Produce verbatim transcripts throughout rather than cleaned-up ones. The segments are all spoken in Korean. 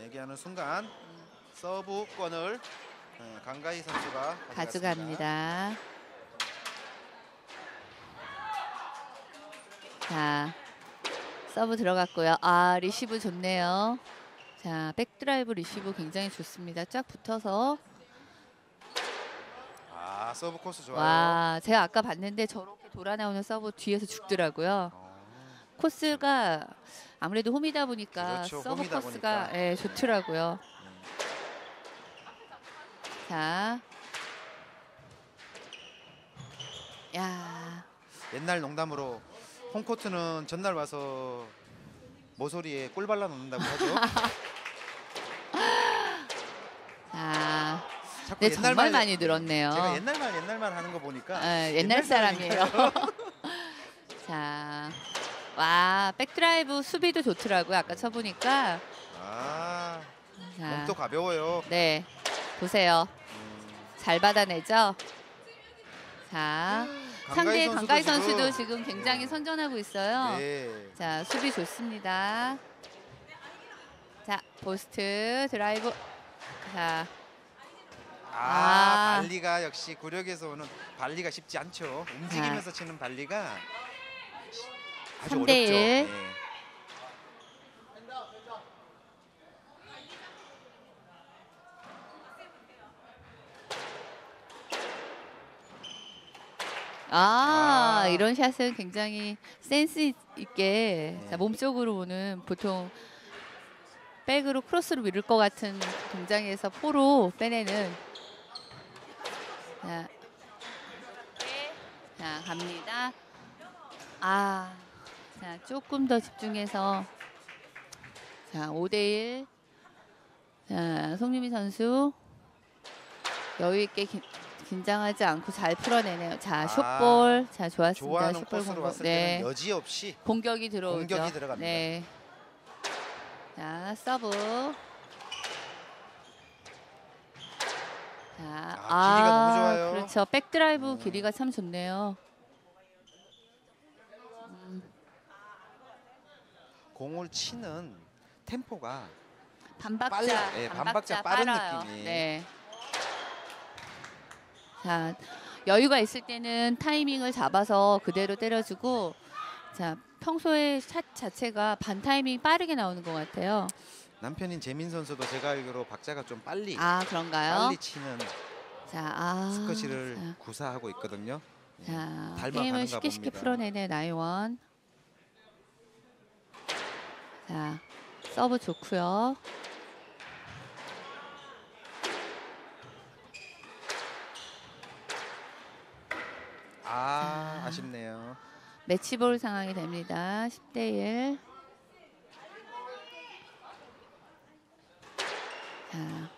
얘기하는 순간 서브권을 강가희 선수가 가져갑니다. 자, 서브 들어갔고요. 아, 리시브 좋네요. 자, 백드라이브 리시브 굉장히 좋습니다. 쫙 붙어서. 아, 서브 코스 좋아요. 와, 제가 아까 봤는데 저렇게 돌아 나오는 서브 뒤에서 죽더라고요. 어. 코스가 아무래도 홈이다 보니까 그렇죠, 서브 홈이다 코스가 보니까. 예, 좋더라고요. 음. 자, 야, 옛날 농담으로 홈코트는 전날 와서 모서리에 꿀 발라 놓는다고 하죠. 자, 자꾸 네, 정말 옛날만 많이 늘었네요. 제가 옛날만 옛날만 하는 거 보니까 예, 옛날 사람이에요. 사람인가요? 자, 와, 백드라이브 수비도 좋더라고요. 아까 쳐보니까. 아, 자, 몸도 가벼워요. 네, 보세요. 음, 잘 받아내죠. 자, 상대 선수도 강가희 지금- 선수도 지금 굉장히 네. 선전하고 있어요. 네. 자, 수비 좋습니다. 자, 포스트 드라이브. 자, 아, 아. 발리가 역시 구력에서 오는 발리가 쉽지 않죠. 움직이면서 치는 발리가 아주 삼 대 어렵죠. 일. 네. 아, 아. 이런 샷은 굉장히 센스 있게 네. 자, 몸쪽으로 오는 보통 백으로 크로스로 밀을 것 같은 동작에서 포로 빼내는. 자, 자 갑니다. 아, 자 조금 더 집중해서 자 오 대 일. 자 송유미 선수 여유 있게 기, 긴장하지 않고 잘 풀어내네요. 자, 아, 숏볼. 자, 좋았습니다. 좋아하는 숏볼 코스로 공격. 왔을 네. 때는 여지없이 공격이 들어오죠. 공격이 들어갑니다. 네. 자, 서브. 자, 아, 길이가 너무 좋아요. 그렇죠. 백드라이브 음. 길이가 참 좋네요. 음, 공을 치는 템포가 반박자, 빨라. 네, 반박자 빠른 빨라요. 느낌이. 네. 자, 여유가 있을 때는 타이밍을 잡아서 그대로 때려주고, 자, 평소에 샷 자체가 반 타이밍 빠르게 나오는 것 같아요. 남편인 재민 선수도 제가 알기로 박자가 좀 빨리 아, 그런가요? 빨리 치는 자, 아, 스커시를 자, 구사하고 있거든요. 자, 닮아가는가 게임을 쉽게 쉽게 봅니다. 풀어내네 나이원. 자, 서브 좋고요. 아, 자. 아쉽네요. 매치볼 상황이 됩니다. 십 대 일. 자,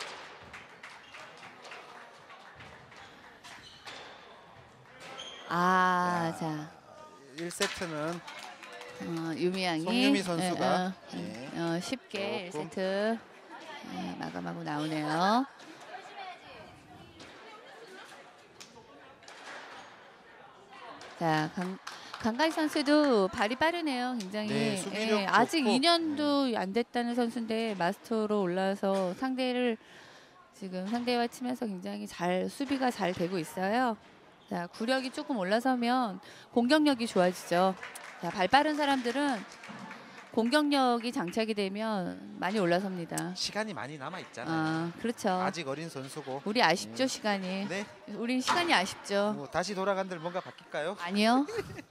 아, 야. 자, 일 세트는 어, 유미양이 송유미 선수가, 예, 어, 네. 어, 쉽게 조금. 일 세트 예, 마감하고 나오네요. 자, 강, 강가희 선수도 발이 빠르네요. 굉장히. 네, 수비력 예, 아직 좋고. 이 년도 안 됐다는 선수인데 마스터로 올라서 상대를 지금 상대와 치면서 굉장히 잘 수비가 잘 되고 있어요. 자, 구력이 조금 올라서면 공격력이 좋아지죠. 자, 발 빠른 사람들은 공격력이 장착이 되면 많이 올라섭니다. 시간이 많이 남아 있잖아요. 아, 그렇죠. 아직 어린 선수고. 우리 아쉽죠, 시간이. 네. 우린 시간이 아쉽죠. 뭐 다시 돌아간들 뭔가 바뀔까요? 아니요.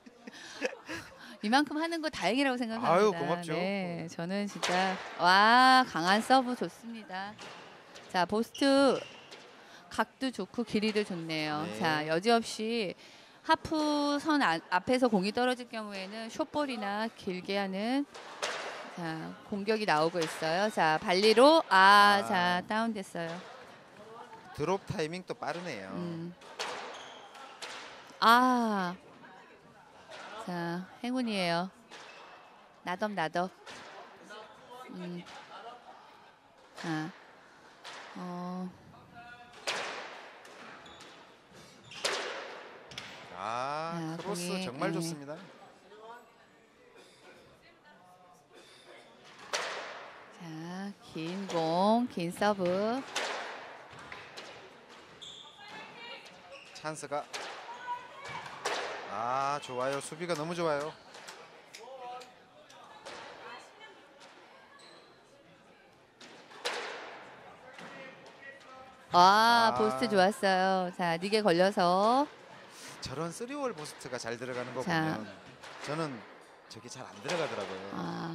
이만큼 하는 거 다행이라고 생각합니다. 아유, 고맙죠. 네, 저는 진짜 와, 강한 서브 좋습니다. 자, 포스트 각도 좋고 길이도 좋네요. 네. 자, 여지없이 하프 선 아, 앞에서 공이 떨어질 경우에는 숏볼이나 길게 하는 자, 공격이 나오고 있어요. 자, 발리로 아, 아. 자, 다운됐어요. 드롭 타이밍 또 빠르네요. 음. 아, 자, 행운이에요. 나덥 나덥. 음. 자, 어, 아, 자, 크로스 공이, 정말 예. 좋습니다. 자, 긴 공, 긴 서브. 찬스가. 아, 좋아요. 수비가 너무 좋아요. 아, 아. 포스트 좋았어요. 자, 닉에 걸려서. 저런 쓰리월 포스트가 잘 들어가는 거 자. 보면 저는 저게 잘 안 들어가더라고요. 아,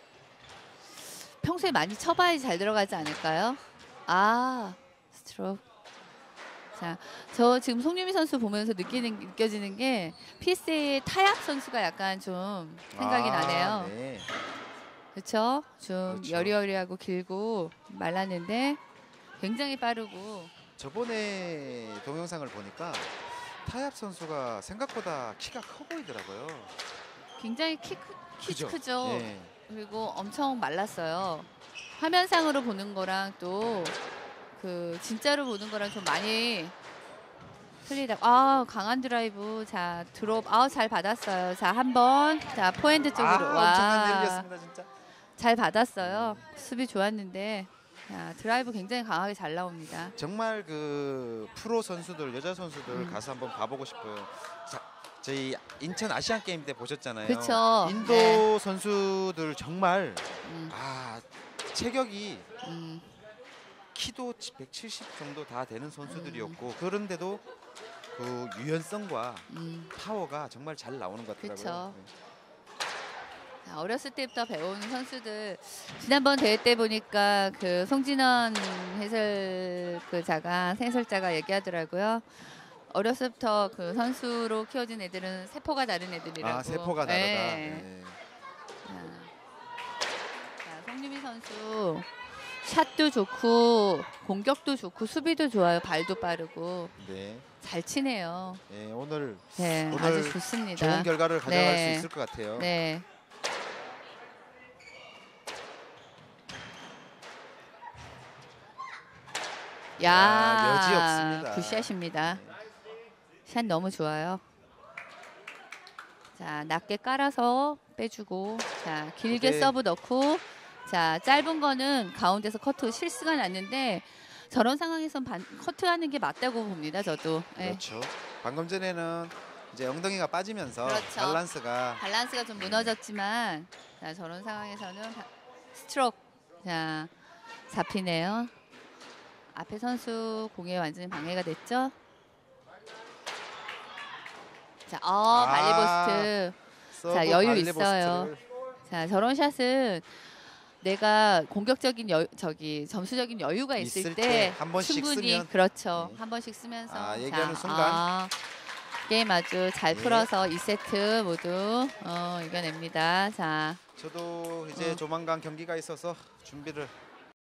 평소에 많이 쳐봐야지 잘 들어가지 않을까요? 아, 스트로크. 자, 저 지금 송유미 선수 보면서 느끼는 느껴지는 게 피에스에이의 타약 선수가 약간 좀 생각이 아, 나네요. 네. 그렇죠? 좀 그렇죠. 여리여리하고 길고 말랐는데 굉장히 빠르고. 저번에 동영상을 보니까 타협 선수가 생각보다 키가 커 보이더라고요. 굉장히 키, 크, 키 그죠? 크죠. 예. 그리고 엄청 말랐어요. 화면상으로 보는 거랑 또 그 진짜로 보는 거랑 좀 많이 틀리다. 아, 강한 드라이브. 자, 드롭. 아, 잘 받았어요. 자, 한 번. 자, 포핸드 쪽으로. 아, 엄청난 와. 내리였습니다, 진짜. 잘 받았어요. 수비 좋았는데. 자, 드라이브 굉장히 강하게 잘 나옵니다. 정말 그 프로 선수들, 여자 선수들 음. 가서 한번 봐보고 싶어요. 자, 저희 인천 아시안 게임 때 보셨잖아요. 그쵸. 인도 네. 선수들 정말 음, 아 체격이 음. 키도 백칠십 정도 다 되는 선수들이었고 음. 그런데도 그 유연성과 음. 파워가 정말 잘 나오는 것 같더라고요. 그쵸. 자, 어렸을 때부터 배우는 선수들. 지난번 대회 때 보니까 그 송진원 해설 그자가 해설자가 얘기하더라고요. 어렸을 때부터 그 선수로 키워진 애들은 세포가 다른 애들이라고. 아 세포가 다르다. 네. 네. 자, 자, 송유미 선수 샷도 좋고 공격도 좋고 수비도 좋아요. 발도 빠르고 네. 잘 치네요. 네, 오늘 네, 오늘 아주 좋습니다. 좋은 결과를 가져갈 네. 수 있을 것 같아요. 네. 야, 야, 여지 없습니다. 굿샷입니다. 네. 샷 너무 좋아요. 자, 낮게 깔아서 빼주고, 자, 길게 네. 서브 넣고, 자, 짧은 거는 가운데서 커트 실수가 났는데 저런 상황에선 반, 커트하는 게 맞다고 봅니다. 저도. 네. 그렇죠. 방금 전에는 이제 엉덩이가 빠지면서 그렇죠. 밸런스가 밸런스가 좀 무너졌지만, 자, 저런 상황에서는 바- 스트로크, 자, 잡히네요. 앞에 선수 공에 완전히 방해가 됐죠. 자, 어, 아, 발리보스트. 서브 자, 여유 발리 있어요. 포스트를. 자, 저런 샷은 내가 공격적인 여, 저기 점수적인 여유가 있을, 있을 때 때 한 번씩 충분히 쓰면. 그렇죠. 네. 한 번씩 쓰면서 아, 얘기하는 자, 순간. 아, 게임 아주 잘 네. 풀어서 이 세트 모두 어, 이겨냅니다. 자, 저도 이제 어. 조만간 경기가 있어서 준비를